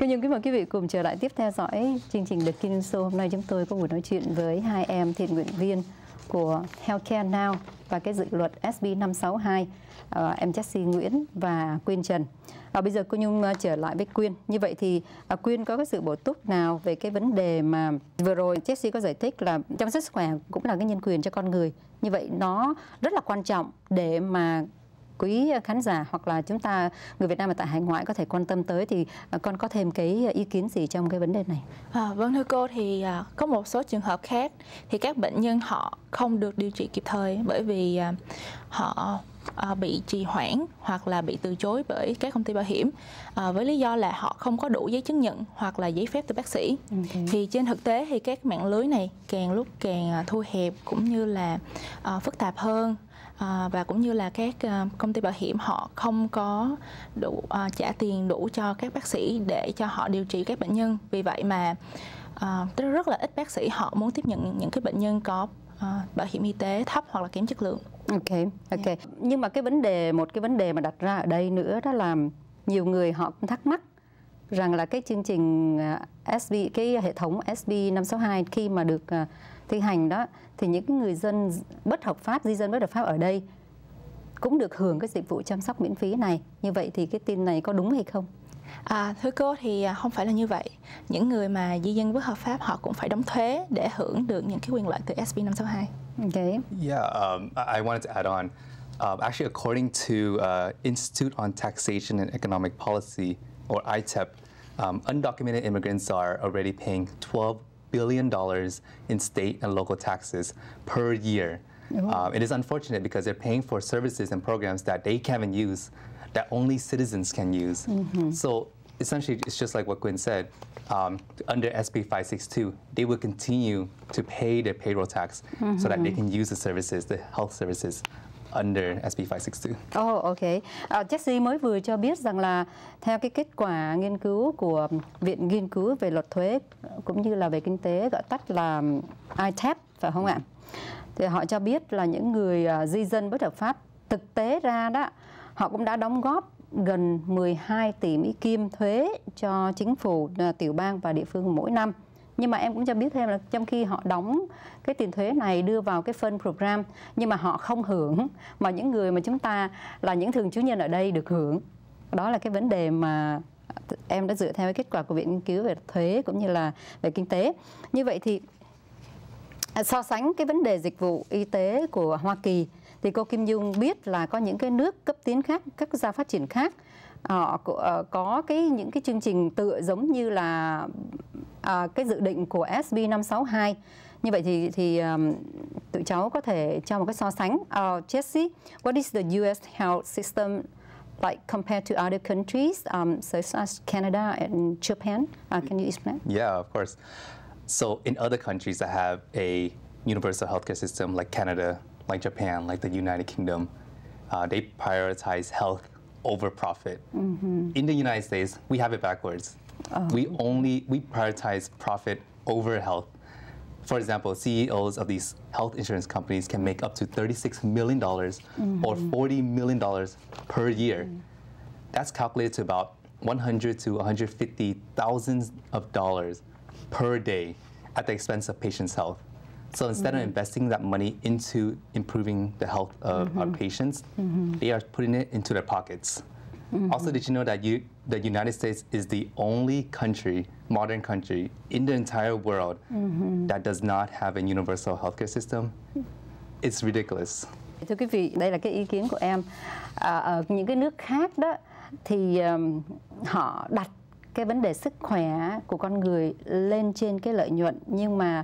Nhưng kính mời quý vị cùng trở lại tiếp theo dõi chương trình The Kim Show. Hôm nay chúng tôi có buổi nói chuyện với hai em thiện nguyện viên của Healthcare Now và cái dự luật SB 562, em Jessie Nguyễn và Quyên Trần. Bây giờ cô Nhung trở lại với Quyên. Như vậy thì Quyên có cái sự bổ túc nào về cái vấn đề mà vừa rồi Jessie có giải thích là chăm sóc sức khỏe cũng là cái nhân quyền cho con người. Như vậy nó rất là quan trọng để mà quý khán giả hoặc là chúng ta người Việt Nam mà tại hải ngoại có thể quan tâm tới, thì con có thêm cái ý kiến gì trong cái vấn đề này? Vâng thưa cô, thì có một số trường hợp khác thì các bệnh nhân họ không được điều trị kịp thời bởi vì họ bị trì hoãn hoặc là bị từ chối bởi các công ty bảo hiểm với lý do là họ không có đủ giấy chứng nhận hoặc là giấy phép từ bác sĩ. Thì trên thực tế thì các mạng lưới này càng lúc càng thu hẹp cũng như là phức tạp hơn. Và cũng như là các công ty bảo hiểm họ không có đủ trả tiền đủ cho các bác sĩ để cho họ điều trị các bệnh nhân. Vì vậy mà rất là ít bác sĩ họ muốn tiếp nhận những cái bệnh nhân có bảo hiểm y tế thấp hoặc là kém chất lượng. Ok. Nhưng mà một cái vấn đề mà đặt ra ở đây nữa đó là nhiều người họ cũng thắc mắc rằng là cái chương trình SB, cái hệ thống SB 562 khi mà được thi hành đó, thì những cái người dân bất hợp pháp, di dân bất hợp pháp ở đây cũng được hưởng cái dịch vụ chăm sóc miễn phí này. Như vậy thì cái tin này có đúng hay không? Thưa cô, thì không phải là như vậy. Những người mà di dân bất hợp pháp họ cũng phải đóng thuế để hưởng được những cái quyền lợi từ SB 562. Okay. Yeah, I wanted to add on. Actually, according to Institute on Taxation and Economic Policy, or ITEP, undocumented immigrants are already paying $12 billion in state and local taxes per year. It is unfortunate because they're paying for services and programs that they can't even use, that only citizens can use. So essentially, it's just like what Quyên said. Under SB 562, they will continue to pay their payroll tax so that they can use the services, the health services, under SB 562. Ok. Jessie mới vừa cho biết rằng là theo cái kết quả nghiên cứu của Viện Nghiên cứu về luật thuế cũng như là về kinh tế, gọi tắt là ITEP, phải không ạ? Thì họ cho biết là những người di dân bất hợp pháp thực tế ra đó, họ cũng đã đóng góp gần 12 tỷ Mỹ Kim thuế cho chính phủ, tiểu bang và địa phương mỗi năm. Nhưng mà em cũng cho biết thêm là trong khi họ đóng cái tiền thuế này đưa vào cái fund program, nhưng mà họ không hưởng, mà những người mà chúng ta là những thường trú nhân ở đây được hưởng. Đó là cái vấn đề mà em đã dựa theo cái kết quả của Viện Nghiên cứu về thuế cũng như là về kinh tế. Như vậy thì so sánh cái vấn đề dịch vụ y tế của Hoa Kỳ, thì cô Kim Dung biết là có những cái nước cấp tiến khác, các quốc gia phát triển khác, họ có những cái chương trình tựa giống như là cái dự định của SB 562. Như vậy thì tụi cháu có thể cho một cái so sánh. Jessie, what is the US health system like compared to other countries such as Canada and Japan? Can you explain? Yeah, of course. So in other countries that have a universal healthcare system like Canada, like Japan, like the United Kingdom, they prioritize health over profit. In the United States, we have it backwards. We prioritize profit over health. For example, CEOs of these health insurance companies can make up to $36 million or $40 million per year. That's calculated to about 100 to 150 thousands of dollars per day at the expense of patients' health. So instead of investing that money into improving the health of our patients, they are putting it into their pockets. Also, did you know that the United States is the only country, modern country, in the entire world that does not have a universal healthcare system? It's ridiculous. Thưa quý vị, đây là cái ý kiến của em. Ở những cái nước khác đó thì họ đặt cái vấn đề sức khỏe của con người lên trên cái lợi nhuận, nhưng mà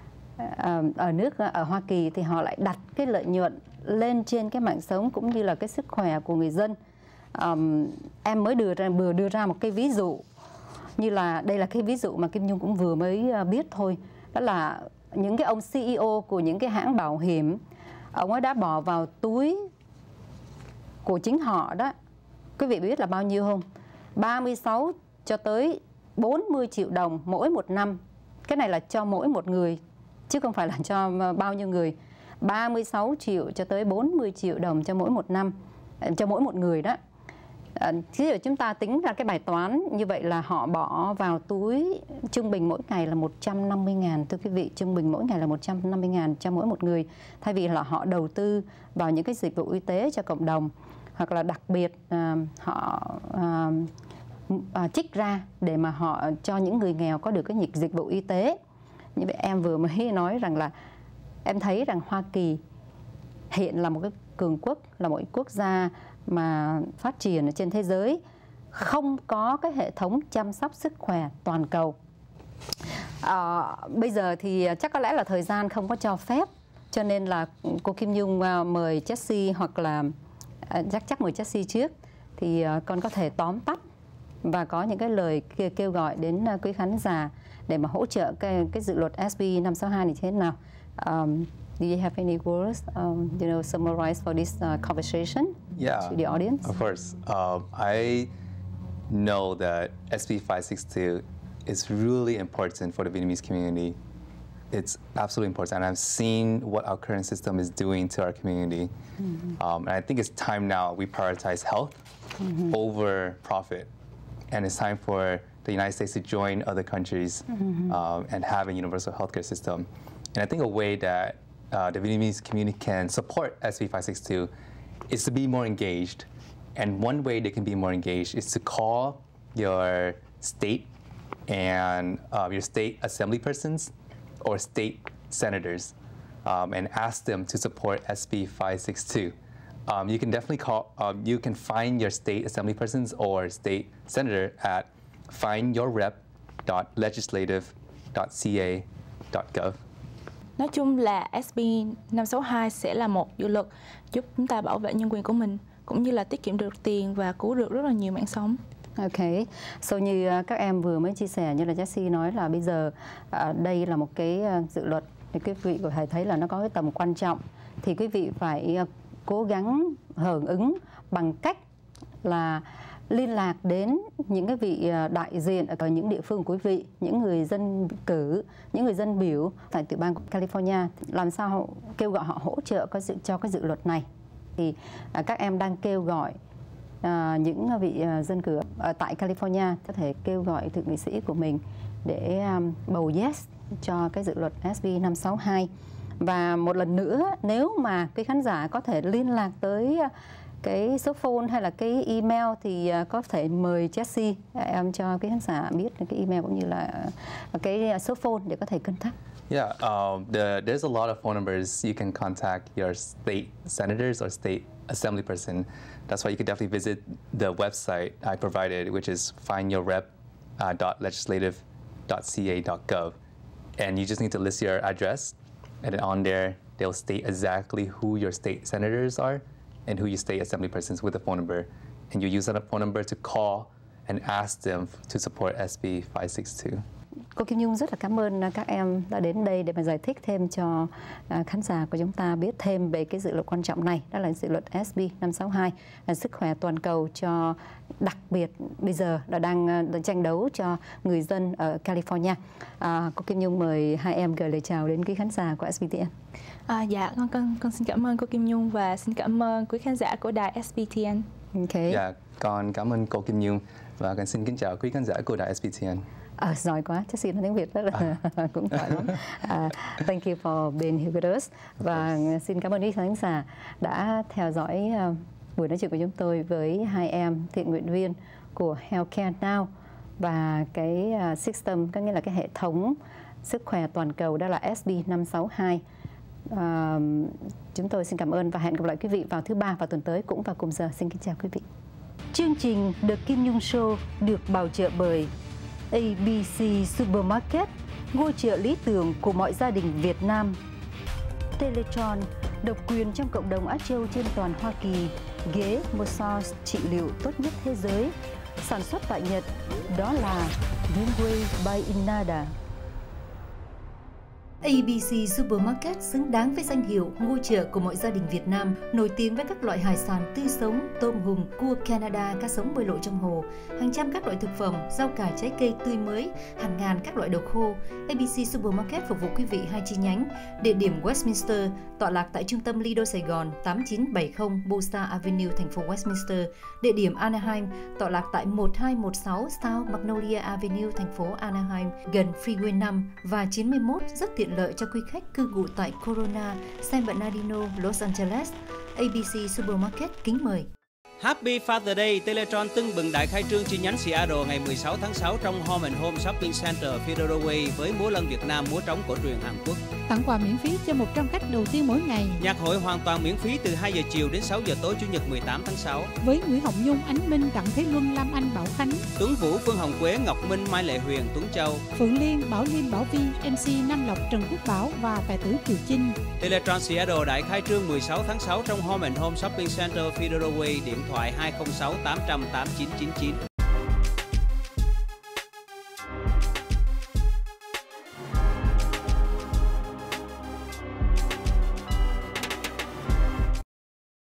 ở Hoa Kỳ thì họ lại đặt cái lợi nhuận lên trên cái mạng sống cũng như là cái sức khỏe của người dân. Em mới vừa đưa ra một cái ví dụ, như là đây là cái ví dụ mà Kim Nhung cũng vừa mới biết thôi, đó là những cái ông CEO của những cái hãng bảo hiểm, ông ấy đã bỏ vào túi của chính họ đó, quý vị biết là bao nhiêu không? 36 cho tới 40 triệu đồng mỗi một năm. Cái này là cho mỗi một người, chứ không phải là cho bao nhiêu người. 36 triệu cho tới 40 triệu đồng cho mỗi một năm, cho mỗi một người đó. Ví dụ chúng ta tính ra cái bài toán như vậy là họ bỏ vào túi trung bình mỗi ngày là 150.000, thưa quý vị, trung bình mỗi ngày là 150.000 cho mỗi một người, thay vì là họ đầu tư vào những cái dịch vụ y tế cho cộng đồng, hoặc là đặc biệt họ trích ra để mà họ cho những người nghèo có được cái dịch vụ y tế. Như vậy em vừa mới nói rằng là em thấy rằng Hoa Kỳ hiện là một cái cường quốc, là một quốc gia mà phát triển ở trên thế giới, không có cái hệ thống chăm sóc sức khỏe toàn cầu. Bây giờ thì chắc có lẽ là thời gian không có cho phép, cho nên là cô Kim Nhung mời Jessie, hoặc là chắc mời Jessie trước, thì con có thể tóm tắt và có những cái lời kêu gọi đến quý khán giả để mà hỗ trợ cái dự luật SB 562 này thế nào. Do you have any words, summarize for this conversation to the audience? Of course. I know that SB 562 is really important for the Vietnamese community. It's absolutely important. And I've seen what our current system is doing to our community. And I think it's time now we prioritize health over profit. And it's time for the United States to join other countries and have a universal healthcare system. And I think a way that the Vietnamese community can support SB 562 is to be more engaged. And one way they can be more engaged is to call your state and your state assembly persons or state senators and ask them to support SB 562. You can definitely call, you can find your state assembly persons or state senator at findyourrep.legislative.ca.gov. Nói chung là SB 562 sẽ là một dự luật giúp chúng ta bảo vệ nhân quyền của mình, cũng như là tiết kiệm được tiền và cứu được rất là nhiều mạng sống. Ok, so như các em vừa mới chia sẻ, như là Jessie nói là bây giờ đây là một cái dự luật, thì quý vị có thể thấy là nó có cái tầm quan trọng, thì quý vị phải cố gắng hưởng ứng bằng cách là liên lạc đến những cái vị đại diện ở những địa phương của quý vị, những người dân cử, những người dân biểu tại tiểu bang California, làm sao kêu gọi họ hỗ trợ cho cái dự luật này. Thì các em đang kêu gọi những vị dân cử ở tại California có thể kêu gọi thượng nghị sĩ của mình để bầu yes cho cái dự luật SB 562. Và một lần nữa, nếu mà cái khán giả có thể liên lạc tới cái số phone hay là cái email thì có thể mời Jessie em cho cái khán giả biết cái email cũng như là cái số phone để có thể contact. Yeah, there's a lot of phone numbers you can contact your state senators or state assembly person. That's why you can definitely visit the website I provided, which is findyourrep.legislative.ca.gov. And you just need to list your address, and then on there, they'll state exactly who your state senators are and who your state assembly persons with a phone number. And you use that phone number to call and ask them to support SB 562. Cô Kim Nhung rất là cảm ơn các em đã đến đây để mà giải thích thêm cho khán giả của chúng ta biết thêm về cái dự luật quan trọng này. Đó là dự luật SB 562 là sức khỏe toàn cầu, cho đặc biệt bây giờ là đang tranh đấu cho người dân ở California. Cô Kim Nhung mời hai em gửi lời chào đến quý khán giả của SBTN. Dạ, con xin cảm ơn cô Kim Nhung và xin cảm ơn quý khán giả của đài SBTN. Okay. Dạ, con cảm ơn cô Kim Nhung và con xin kính chào quý khán giả của đài SBTN. Giỏi quá, Jessie nói tiếng Việt rất là cũng giỏi lắm. Thank you for being here with us. Và xin cảm ơn quý khán giả đã theo dõi buổi nói chuyện của chúng tôi với hai em thiện nguyện viên của Healthcare Now và cái system, có nghĩa là cái hệ thống sức khỏe toàn cầu, đó là SB 562. Chúng tôi xin cảm ơn và hẹn gặp lại quý vị vào thứ Ba vào tuần tới cũng vào cùng giờ. Xin kính chào quý vị. Chương trình The Kim Nhung Show được bảo trợ bởi ABC Supermarket, ngôi chợ lý tưởng của mọi gia đình Việt Nam. Teletron, độc quyền trong cộng đồng Á Châu trên toàn Hoa Kỳ, ghế massage trị liệu tốt nhất thế giới, sản xuất tại Nhật, đó là Greenway by Innada. ABC Supermarket xứng đáng với danh hiệu ngôi chợ của mọi gia đình Việt Nam, nổi tiếng với các loại hải sản tươi sống, tôm hùm, cua Canada, cá sống bơi lội trong hồ, hàng trăm các loại thực phẩm, rau cải, trái cây tươi mới, hàng ngàn các loại đồ khô. ABC Supermarket phục vụ quý vị 2 chi nhánh, địa điểm Westminster, tọa lạc tại trung tâm Lido Sài Gòn 8970 Busa Avenue, thành phố Westminster, địa điểm Anaheim, tọa lạc tại 1216 South Magnolia Avenue, thành phố Anaheim, gần Freeway 5 và 91, rất tiện lợi cho quý khách cư ngụ tại Corona, San Bernardino, Los Angeles. ABC Supermarket kính mời. Happy Father Day, Teletron tưng bừng đại khai trương chi nhánh Seattle ngày 16 tháng 6 trong Home & Home Shopping Center Federal Way với múa lân Việt Nam, múa trống cổ truyền Hàn Quốc. Tặng quà miễn phí cho 100 khách đầu tiên mỗi ngày. Nhạc hội hoàn toàn miễn phí từ 2 giờ chiều đến 6 giờ tối Chủ nhật 18 tháng 6. Với Nguyễn Hồng Nhung, Ánh Minh, Đặng Thế Luân, Lam Anh, Bảo Khánh, Tuấn Vũ, Phương Hồng Quế, Ngọc Minh, Mai Lệ Huyền, Tuấn Châu, Phượng Liên, Bảo Liêm, Bảo Vi, MC Nam Lộc, Trần Quốc Bảo và tài tử Kiều Chinh. Teletron Seattle đại khai trương 16 tháng 6 trong Home & Home Shopping Center Federal Way, điện thoại 206 800 8999.